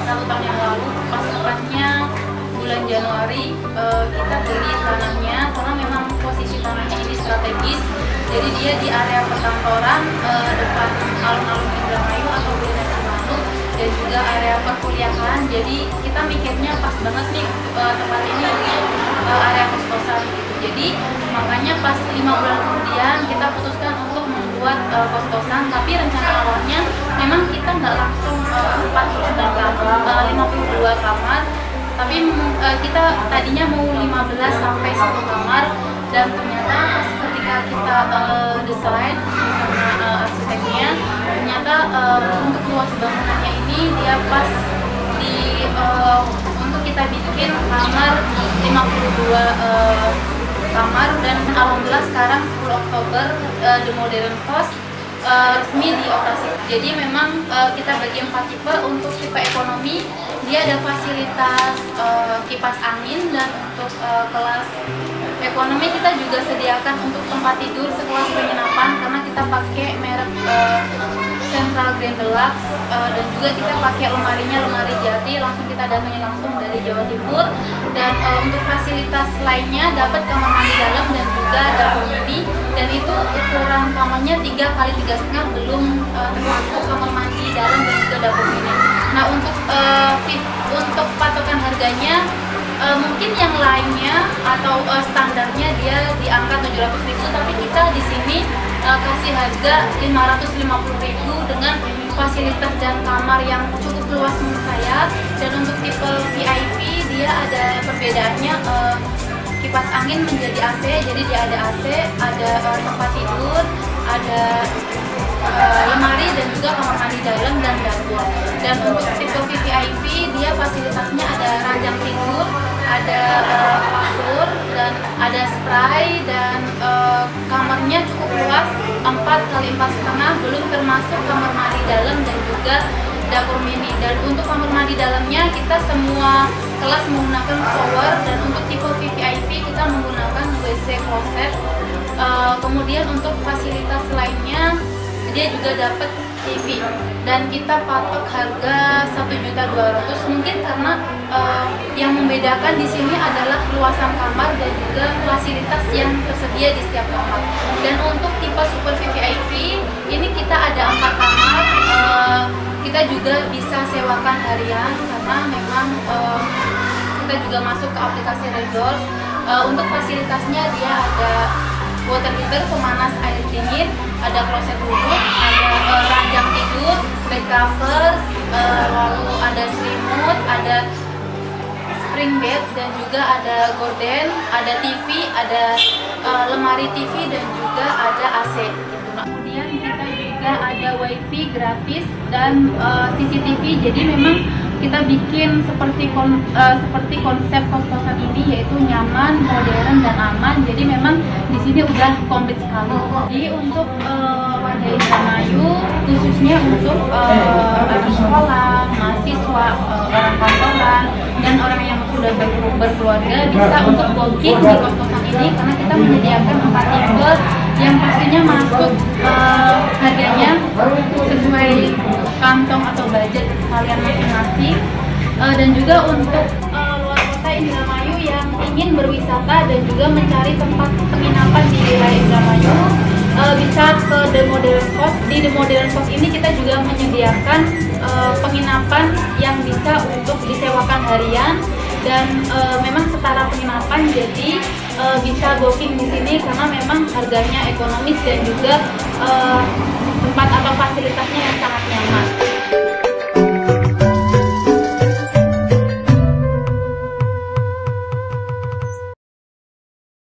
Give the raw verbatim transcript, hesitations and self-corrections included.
satu tahun yang lalu, pas tepatnya bulan Januari, uh, kita beli tanahnya karena memang posisi tanahnya ini strategis. Jadi dia di area perkantoran, uh, depan alun-alun Indramayu atau Bina Cimanu, dan juga area perkuliahan. Jadi kita mikirnya pas banget nih uh, tempat ini untuk uh, area kos-kosan gitu. Jadi makanya pas lima bulan kemudian kita putuskan untuk membuat uh, kos-kosan. Tapi rencana awalnya memang kita nggak langsung uh, empat puluh sembilan kamar, uh, lima puluh dua kamar. Tapi uh, kita tadinya mau lima belas sampai satu kamar, dan ternyata pas ketika kita uh, desain bersama uh, arsiteknya, ternyata uh, untuk luas bangunannya ini dia pas di uh, untuk kita bikin kamar lima puluh dua uh, kamar, dan alhamdulillah sekarang sepuluh Oktober uh, The Modern Cost uh, resmi dioperasikan. Jadi memang uh, kita bagi empat tipe. Untuk tipe ekonomi dia ada fasilitas uh, kipas angin, dan untuk uh, kelas ekonomi kita juga sediakan untuk tempat tidur sekelas penginapan karena kita pakai merek uh, Central Grand Deluxe, uh, dan juga kita pakai lemarinya lemari Jati, langsung kita datangin langsung dari Jawa Timur. Dan uh, untuk fasilitas lainnya dapat kamar mandi dalam dan juga dapur mini, dan itu ukuran kamarnya tiga kali tiga setengah, belum uh, termasuk kamar mandi dalam dan juga dapur mini. Nah untuk uh, untuk patokan harganya, Uh, mungkin yang lainnya atau uh, standarnya dia di angka tujuh ratus ribu, tapi kita di sini uh, kasih harga lima ratus lima puluh ribu dengan fasilitas dan kamar yang cukup luas menurut saya. Dan untuk tipe V I P dia ada perbedaannya, uh, kipas angin menjadi A C, jadi dia ada A C, ada uh, tempat tidur, ada uh, lemari, dan juga kamar mandi dalam dan dapur. Dan untuk tipe V V I P dia fasilitasnya ada ranjang tidur, ada uh, kasur, dan ada spray, dan uh, kamarnya cukup luas empat kali empat setengah, belum termasuk kamar mandi dalam dan juga dapur mini. Dan untuk kamar mandi dalamnya kita semua kelas menggunakan shower, dan untuk tipe V V I P kita menggunakan W C closet. Uh, kemudian untuk fasilitas lainnya dia juga dapat T V, dan kita patok harga satu juta dua ratus ribu. Mungkin karena uh, yang membedakan di sini adalah luasan kamar dan juga fasilitas yang tersedia di setiap kamar. Dan untuk tipe super V V I P ini kita ada empat kamar. Uh, kita juga bisa sewakan harian karena memang uh, kita juga masuk ke aplikasi Redoors. Uh, untuk fasilitasnya dia ada water heater, pemanas air dingin, ada kloset duduk, ada uh, ranjang tidur, bed cover, uh, lalu ada selimut, ada spring bed, dan juga ada gorden, ada T V, ada uh, lemari T V, dan juga ada A C gitu. Kemudian kita juga ada wifi gratis dan uh, C C T V. Jadi memang kita bikin seperti kon, uh, seperti konsep kos-kosan ini, yaitu nyaman, modern, dan aman. Jadi memang di sini udah komplit sekali. Jadi untuk uh, warga Indramayu, khususnya untuk uh, anak sekolah, mahasiswa, uh, orang kantoran, dan orang yang sudah ber berkeluarga bisa untuk booking di kos-kosan ini karena kita menyediakan empat tipe yang pastinya masuk uh, harganya sesuai kantong atau budget kalian masing-masing. Uh, dan juga untuk uh, luar kota Indramayu yang ingin berwisata dan juga mencari tempat penginapan di wilayah Indramayu, uh, bisa ke The Modern Cost. Di The Modern Cost ini kita juga menyediakan uh, penginapan yang bisa untuk disewakan harian, dan uh, memang setara penginapan, jadi uh, bisa booking di sini karena memang harganya ekonomis dan juga uh, tempat atau fasilitasnya yang sangat nyaman.